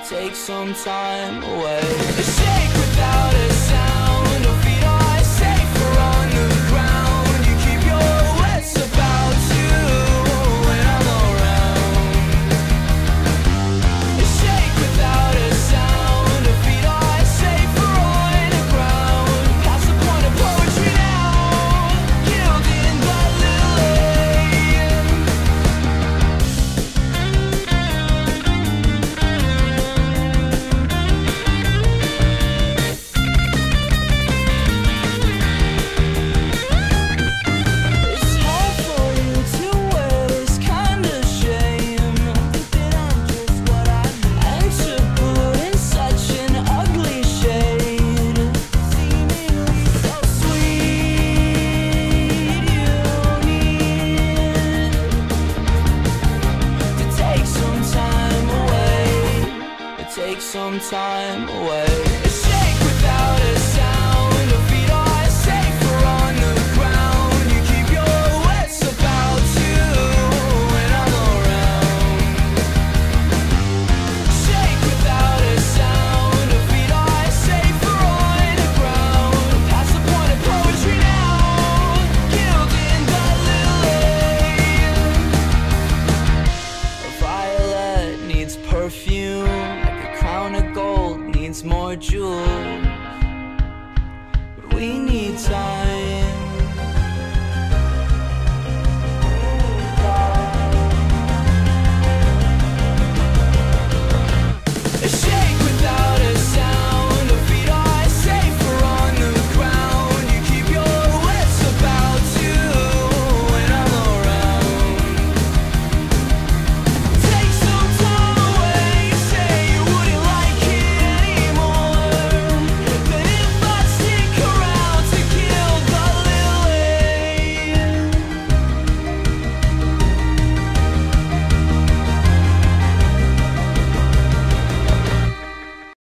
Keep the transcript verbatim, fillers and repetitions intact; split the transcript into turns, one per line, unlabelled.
take some time away. Shake without a sound, our feet are safer on the ground. You keep your wits about you when I'm around. Shake without a sound, our feet are safer on the ground. That's the point of poetry now, gilding the take some time away. Shake without a sound, our feet are safer on the ground. You keep your wits about you when I'm around. Shake without a sound, our feet are safer on the ground. That's the point of poetry now, gilding the lily. A violet needs perfume, crown of gold needs more jewels, but we need time.